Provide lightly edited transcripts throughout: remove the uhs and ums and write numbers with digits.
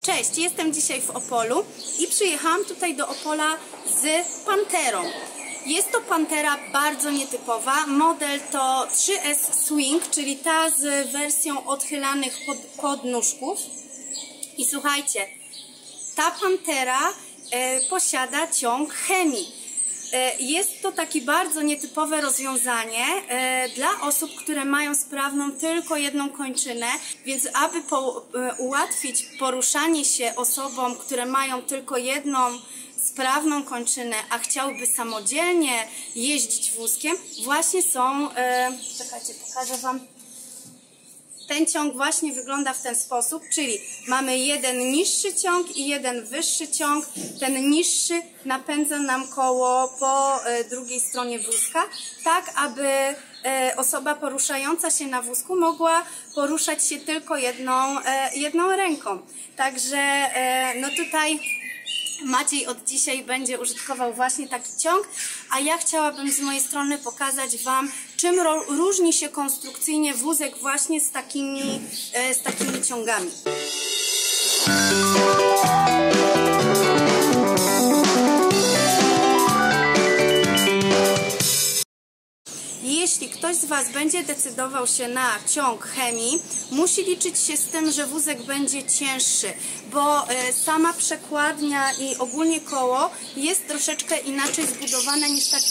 Cześć, jestem dzisiaj w Opolu i przyjechałam tutaj do Opola z Panterą. Jest to Pantera bardzo nietypowa. Model to 3S Swing, czyli ta z wersją odchylanych podnóżków. I słuchajcie, ta Pantera posiada ciąg chemii. Jest to takie bardzo nietypowe rozwiązanie dla osób, które mają sprawną tylko jedną kończynę, więc aby ułatwić poruszanie się osobom, które mają tylko jedną sprawną kończynę, a chciałyby samodzielnie jeździć wózkiem, właśnie są, czekajcie, pokażę Wam. Ten ciąg właśnie wygląda w ten sposób, czyli mamy jeden niższy ciąg i jeden wyższy ciąg. Ten niższy napędza nam koło po drugiej stronie wózka, tak aby osoba poruszająca się na wózku mogła poruszać się tylko jedną ręką. Także no tutaj Maciej od dzisiaj będzie użytkował właśnie taki ciąg, a ja chciałabym z mojej strony pokazać Wam, czym różni się konstrukcyjnie wózek właśnie z takimi ciągami. Jeśli ktoś z Was będzie decydował się na ciąg chemii, musi liczyć się z tym, że wózek będzie cięższy, bo sama przekładnia i ogólnie koło jest troszeczkę inaczej zbudowane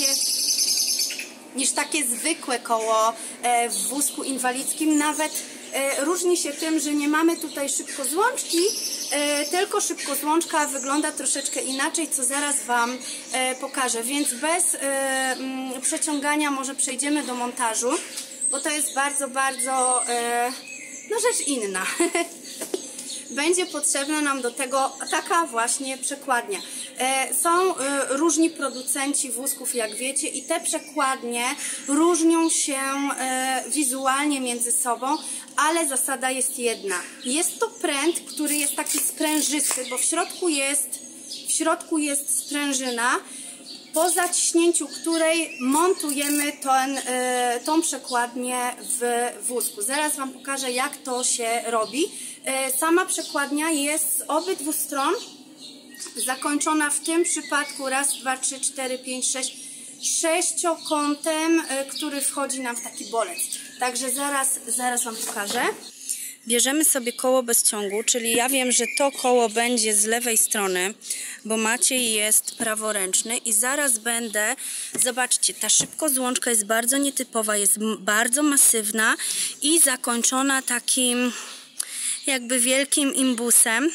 niż takie zwykłe koło w wózku inwalidzkim. Nawet różni się tym, że nie mamy tutaj szybkozłączki, tylko szybkozłączka wygląda troszeczkę inaczej, co zaraz Wam pokażę. Więc bez przeciągania może przejdziemy do montażu, bo to jest bardzo no rzecz inna. Będzie potrzebna nam do tego taka właśnie przekładnia. Są różni producenci wózków, jak wiecie, i te przekładnie różnią się wizualnie między sobą, ale zasada jest jedna. Jest to pręt, który jest taki sprężysty, bo w środku jest sprężyna, po zaciśnięciu której montujemy tą przekładnię w wózku. Zaraz Wam pokażę, jak to się robi. Sama przekładnia jest z obydwu stron zakończona w tym przypadku raz, dwa, trzy, cztery, pięć, sześciokątem, który wchodzi nam w taki bolec. Także zaraz Wam pokażę. Bierzemy sobie koło bez ciągu, czyli ja wiem, że to koło będzie z lewej strony, bo Maciej jest praworęczny i zaraz będę, zobaczcie, ta szybkozłączka jest bardzo nietypowa, jest bardzo masywna i zakończona takim jakby wielkim imbusem,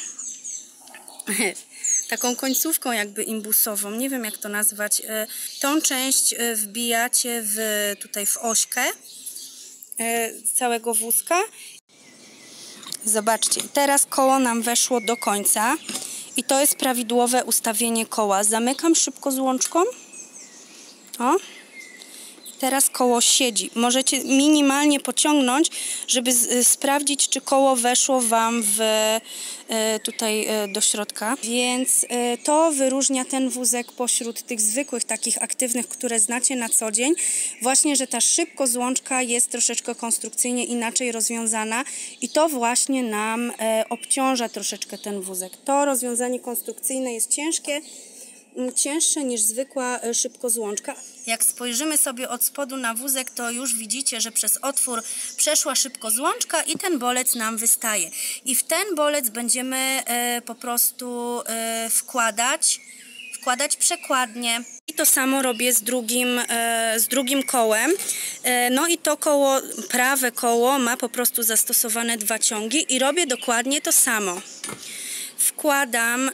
taką końcówką jakby imbusową, nie wiem jak to nazwać. Tą część wbijacie tutaj w ośkę całego wózka. Zobaczcie, teraz koło nam weszło do końca i to jest prawidłowe ustawienie koła. Zamykam szybkozłączką. O. Teraz koło siedzi. Możecie minimalnie pociągnąć, żeby sprawdzić, czy koło weszło Wam tutaj do środka. Więc to wyróżnia ten wózek pośród tych zwykłych, takich aktywnych, które znacie na co dzień. Właśnie, że ta szybkozłączka jest troszeczkę konstrukcyjnie inaczej rozwiązana i to właśnie nam obciąża troszeczkę ten wózek. To rozwiązanie konstrukcyjne jest cięższe niż zwykła szybkozłączka. Jak spojrzymy sobie od spodu na wózek, to już widzicie, że przez otwór przeszła szybkozłączka i ten bolec nam wystaje. I w ten bolec będziemy po prostu wkładać przekładnię. I to samo robię z drugim kołem. No i to koło, prawe koło ma po prostu zastosowane dwa ciągi i robię dokładnie to samo. Wkładam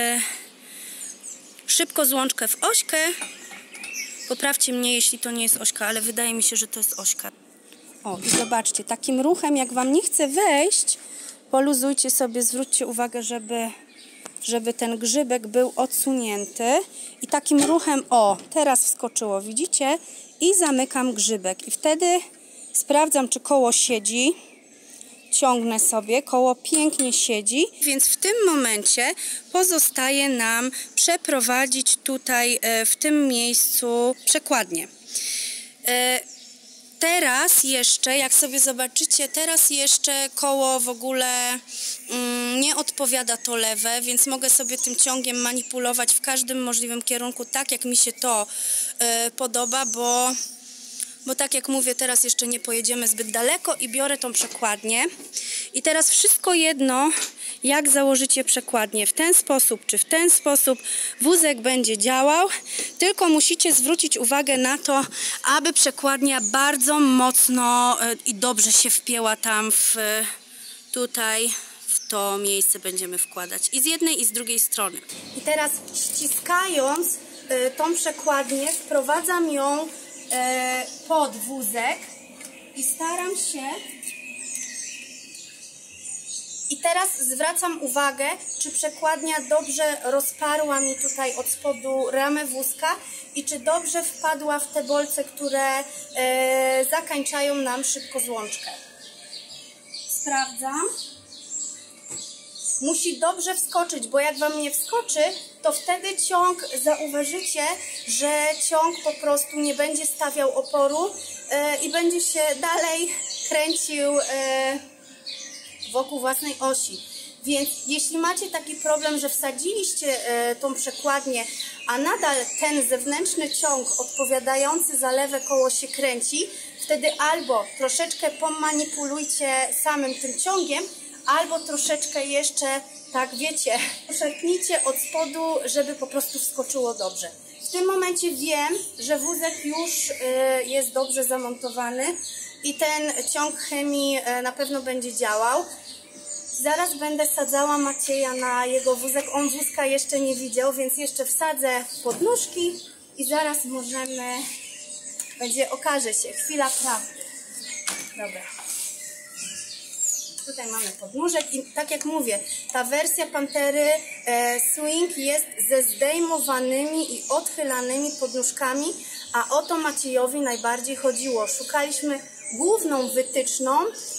szybkozłączkę w ośkę. Poprawcie mnie, jeśli to nie jest ośka, ale wydaje mi się, że to jest ośka. O, i zobaczcie, takim ruchem, jak Wam nie chce wejść, poluzujcie sobie, zwróćcie uwagę, żeby ten grzybek był odsunięty. I takim ruchem, o, teraz wskoczyło, widzicie? I zamykam grzybek. I wtedy sprawdzam, czy koło siedzi. Ciągnę sobie, koło pięknie siedzi, więc w tym momencie pozostaje nam przeprowadzić tutaj w tym miejscu przekładnię. Teraz jeszcze, jak sobie zobaczycie, teraz jeszcze koło w ogóle nie odpowiada to lewe, więc mogę sobie tym ciągiem manipulować w każdym możliwym kierunku, tak jak mi się to podoba, bo tak jak mówię, teraz jeszcze nie pojedziemy zbyt daleko i biorę tą przekładnię. I teraz wszystko jedno, jak założycie przekładnię, w ten sposób czy w ten sposób, wózek będzie działał, tylko musicie zwrócić uwagę na to, aby przekładnia bardzo mocno i dobrze się wpięła tam tutaj w to miejsce będziemy wkładać i z jednej i z drugiej strony. I teraz ściskając tą przekładnię, wprowadzam ją pod wózek i staram się. I teraz zwracam uwagę, czy przekładnia dobrze rozparła mi tutaj od spodu ramę wózka i czy dobrze wpadła w te bolce, które zakańczają nam szybko złączkę. Sprawdzam. Musi dobrze wskoczyć, bo jak Wam nie wskoczy, to wtedy ciąg, zauważycie, że ciąg po prostu nie będzie stawiał oporu i będzie się dalej kręcił wokół własnej osi. Więc jeśli macie taki problem, że wsadziliście tą przekładnię, a nadal ten zewnętrzny ciąg odpowiadający za lewe koło się kręci, wtedy albo troszeczkę pomanipulujcie samym tym ciągiem, albo troszeczkę jeszcze, tak wiecie, szarpnijcie od spodu, żeby po prostu wskoczyło dobrze. W tym momencie wiem, że wózek już jest dobrze zamontowany i ten ciąg chemii na pewno będzie działał. Zaraz będę sadzała Macieja na jego wózek. On wózka jeszcze nie widział, więc jeszcze wsadzę podnóżki i zaraz możemy, okaże się, chwila prawdy. Dobra. Tutaj mamy podnóżek i tak jak mówię, ta wersja Pantery Swing jest ze zdejmowanymi i odchylanymi podnóżkami, a o to Maciejowi najbardziej chodziło. Szukaliśmy główną wytyczną,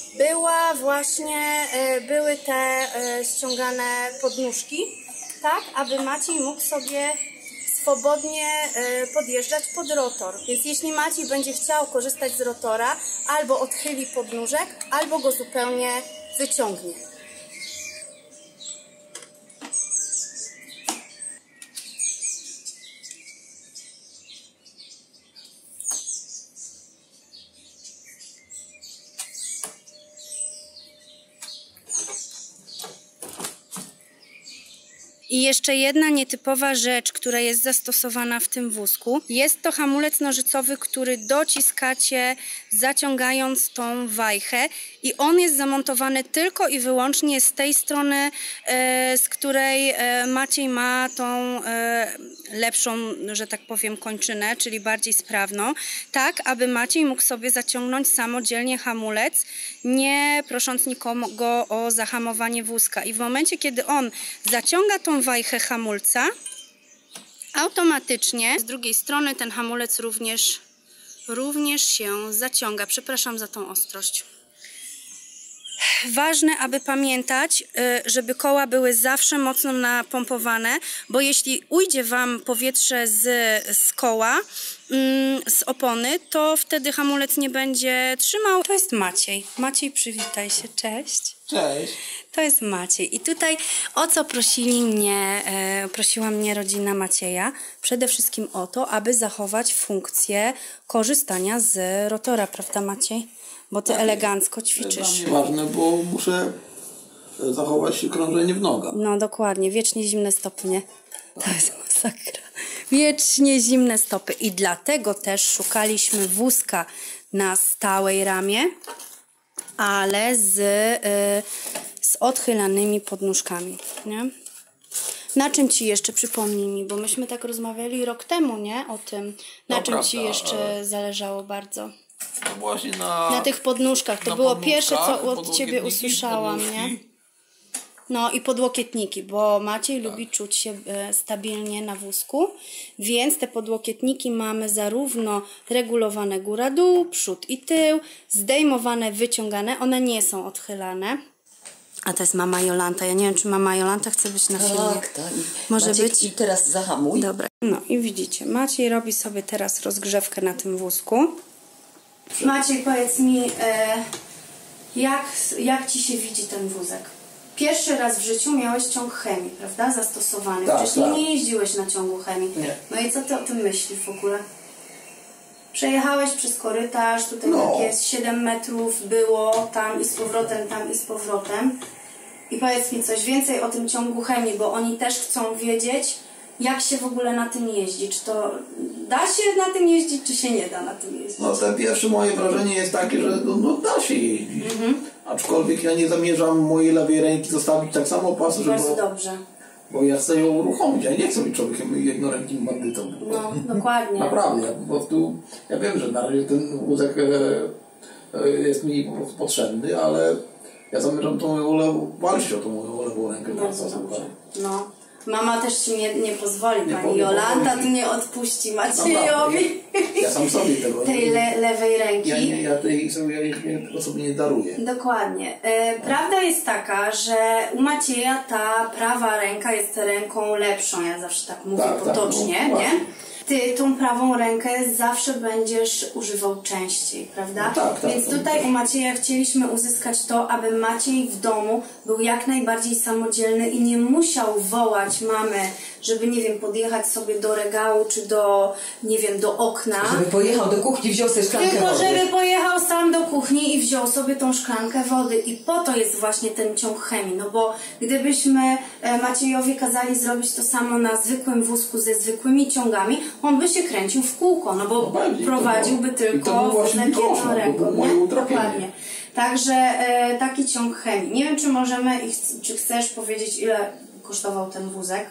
były te ściągane podnóżki, tak aby Maciej mógł sobie swobodnie podjeżdżać pod rotor. Więc jeśli Maciej będzie chciał korzystać z rotora, albo odchyli podnóżek, albo go zupełnie wyciągnie. I jeszcze jedna nietypowa rzecz, która jest zastosowana w tym wózku. Jest to hamulec nożycowy, który dociskacie, zaciągając tą wajchę. I on jest zamontowany tylko i wyłącznie z tej strony, z której Maciej ma tą lepszą, że tak powiem, kończynę, czyli bardziej sprawną. Tak, aby Maciej mógł sobie zaciągnąć samodzielnie hamulec, nie prosząc nikogo o zahamowanie wózka. I w momencie, kiedy on zaciąga tą wajchę hamulca, automatycznie z drugiej strony ten hamulec również się zaciąga. Przepraszam za tą ostrość. Ważne, aby pamiętać, żeby koła były zawsze mocno napompowane, bo jeśli ujdzie Wam powietrze z koła, z opony, to wtedy hamulec nie będzie trzymał. To jest Maciej. Maciej, przywitaj się. Cześć. Cześć. To jest Maciej. I tutaj o co prosiła mnie rodzina Macieja? Przede wszystkim o to, aby zachować funkcję korzystania z rotora, prawda Maciej? Bo Ty elegancko ćwiczysz. To jest dla mnie ważne, bo muszę zachować krążenie w nogach. No dokładnie, wiecznie zimne stopy, nie? To jest masakra. Wiecznie zimne stopy i dlatego też szukaliśmy wózka na stałej ramie, ale z odchylanymi podnóżkami, nie? Na czym Ci jeszcze, przypomnij mi, bo myśmy tak rozmawiali rok temu, nie? O tym, na czym Ci jeszcze zależało bardzo. No właśnie na tych podnóżkach. To było pierwsze, co od Ciebie usłyszałam, nie? No i podłokietniki, bo Maciej lubi czuć się stabilnie na wózku, więc te podłokietniki mamy zarówno regulowane góra-dół, przód i tył, zdejmowane, wyciągane, one nie są odchylane. A to jest mama Jolanta. Ja nie wiem, czy mama Jolanta chce być na filmie. Tak, tak. Może Maciek, być. I teraz zahamuj. Dobra. No i widzicie, Maciej robi sobie teraz rozgrzewkę na tym wózku. Maciej, powiedz mi, jak Ci się widzi ten wózek? Pierwszy raz w życiu miałeś ciąg chemii, prawda? Zastosowany. Tak, Wcześniej tak. nie jeździłeś na ciągu chemii. Nie. No i co Ty o tym myślisz w ogóle? Przejechałeś przez korytarz, tutaj No. tak jest 7 metrów było, tam i z powrotem, tam i z powrotem. I powiedz mi coś więcej o tym ciągu chemii, bo oni też chcą wiedzieć, jak się w ogóle na tym jeździ. Czy to da się na tym jeździć, czy się nie da na tym jeździć? No to pierwsze moje wrażenie jest takie, że no da się jeździć. Aczkolwiek ja nie zamierzam mojej lewej ręki zostawić tak samo pasażera. Bardzo dobrze. Bo ja chcę ją uruchomić, ja nie chcę być człowiekiem jednorękim bandytą. No, dokładnie. Naprawdę, ja po prostu, ja wiem, że na razie ten wózek jest mi potrzebny, ale ja zamierzam walczyć o tą moją lewą rękę. Bardzo dobrze. No. Mama też Ci nie pozwoli, Nie Pani powiem, Jolanta powiem. tu nie odpuści Naprawdę, Maciejowi ja sam sobie tego tej lewej ręki. Ja ich sobie nie daruję. Dokładnie. Prawda jest taka, że u Macieja ta prawa ręka jest ręką lepszą. Ja zawsze tak mówię Tak, potocznie, tak, no, nie? Ty tą prawą rękę zawsze będziesz używał częściej, prawda? No tak, Więc tutaj u Macieja chcieliśmy uzyskać to, aby Maciej w domu był jak najbardziej samodzielny i nie musiał wołać mamy, żeby, nie wiem, podjechać sobie do regału czy do, nie wiem, do okna. Żeby pojechał do kuchni, wziął sobie szklankę Tylko wody. żeby pojechał sam do kuchni i wziął sobie tą szklankę wody. I po to jest właśnie ten ciąg chemii. No bo gdybyśmy Maciejowi kazali zrobić to samo na zwykłym wózku ze zwykłymi ciągami, on by się kręcił w kółko, no bo bardziej, prowadziłby to tylko był właśnie wózek jedną koszmar, to ręką. było moje Nie? utrapienie. Dokładnie. Także taki ciąg chemii. Nie wiem, czy możemy i czy chcesz powiedzieć, ile kosztował ten wózek?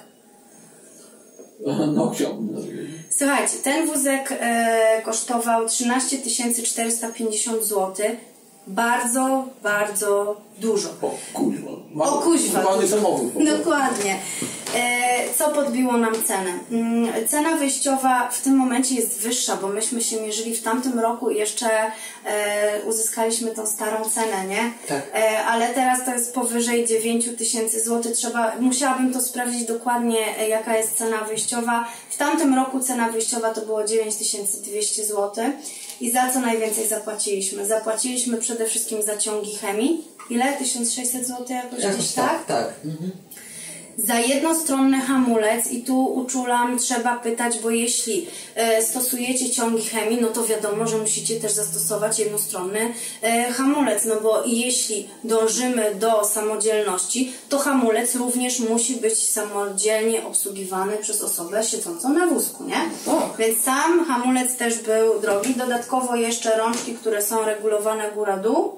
No chciałbym. Słuchajcie, ten wózek kosztował 13 450 zł. Bardzo, bardzo dużo. O kuźwa. O kuźwa. Mamy samochód. po prostu. Dokładnie. Co podbiło nam cenę? Cena wyjściowa w tym momencie jest wyższa, bo myśmy się mierzyli w tamtym roku i jeszcze uzyskaliśmy tą starą cenę, nie? Tak. Ale teraz to jest powyżej 9 000 zł. Musiałabym to sprawdzić dokładnie, jaka jest cena wyjściowa. W tamtym roku cena wyjściowa to było 9200 zł. I za co najwięcej zapłaciliśmy? Zapłaciliśmy przede wszystkim za ciągi chemii. Ile? 1600 zł jakoś gdzieś, tak? Tak. Mhm. Za jednostronny hamulec i tu uczulam, trzeba pytać, bo jeśli stosujecie ciągi chemii, no to wiadomo, że musicie też zastosować jednostronny hamulec, no bo jeśli dążymy do samodzielności, to hamulec również musi być samodzielnie obsługiwany przez osobę siedzącą na wózku, nie? Tak. Więc sam hamulec też był drogi, dodatkowo jeszcze rączki, które są regulowane góra-dół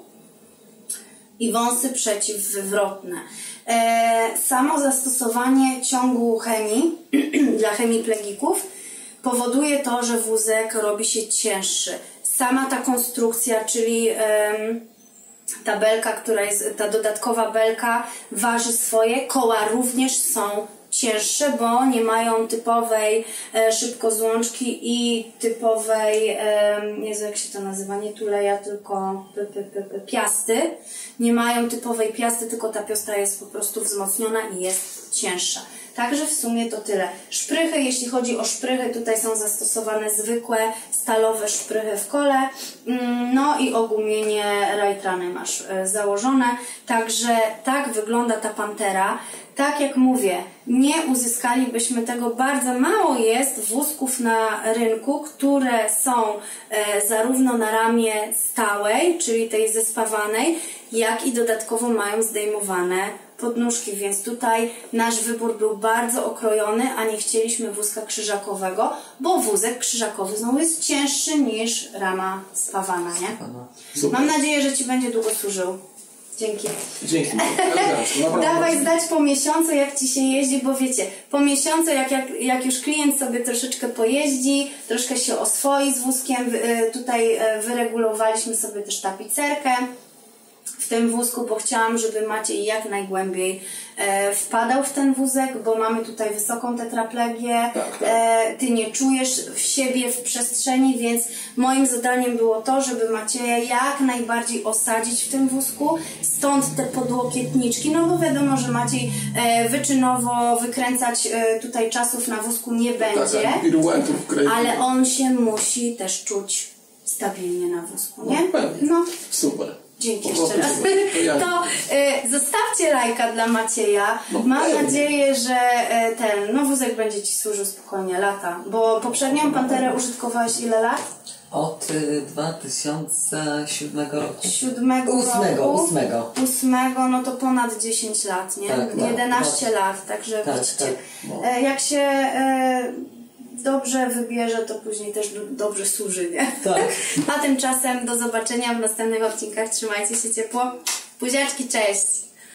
i wąsy przeciwwywrotne. Samo zastosowanie ciągu chemii dla hemiplegików powoduje to, że wózek robi się cięższy. Sama ta konstrukcja, czyli ta belka, która jest, ta dodatkowa belka waży swoje, koła również są cięższe, bo nie mają typowej szybkozłączki i typowej, Jezu, jak się to nazywa, nie tuleja, tylko piasty. Nie mają typowej piasty, tylko ta piastra jest po prostu wzmocniona i jest cięższa. Także w sumie to tyle. Szprychy, jeśli chodzi o szprychy, tutaj są zastosowane zwykłe stalowe szprychy w kole. No i ogumienie Rajtrany masz założone. Także tak wygląda ta Pantera. Tak jak mówię, nie uzyskalibyśmy tego, bardzo mało jest wózków na rynku, które są zarówno na ramie stałej, czyli tej zespawanej, jak i dodatkowo mają zdejmowane podnóżki, więc tutaj nasz wybór był bardzo okrojony, a nie chcieliśmy wózka krzyżakowego, bo wózek krzyżakowy znowu jest cięższy niż rama spawana, nie? Super. Mam nadzieję, że Ci będzie długo służył. Dzięki. Dzięki. Dawaj znać po miesiącu, jak Ci się jeździ, bo wiecie, po miesiącu, jak już klient sobie troszeczkę pojeździ, troszkę się oswoi z wózkiem, tutaj wyregulowaliśmy sobie też tapicerkę w tym wózku, bo chciałam, żeby Maciej jak najgłębiej wpadał w ten wózek, bo mamy tutaj wysoką tetraplegię, tak. Ty nie czujesz w siebie w przestrzeni, więc moim zadaniem było to, żeby Macieja jak najbardziej osadzić w tym wózku, stąd te podłokietniczki, no bo wiadomo, że Maciej wyczynowo wykręcać tutaj czasów na wózku nie będzie, piruetów, ale on się musi też czuć stabilnie na wózku, nie? No, pewnie. No. Super. Dzięki Po prostu jeszcze raz. super. To ja- To zostawcie lajka dla Macieja. No Mam pewnie. nadzieję, że ten wózek będzie Ci służył spokojnie lata. Bo poprzednią Panterę użytkowałeś ile lat? Od 2007 roku. 8. Ósmego. No to ponad 10 lat, nie? Tak, 11 tak. lat, także Tak, widzicie. tak. No. Jak się dobrze wybierze, to później też dobrze służy, nie? Tak. A tymczasem do zobaczenia w następnych odcinkach. Trzymajcie się ciepło. Buziaczki, cześć!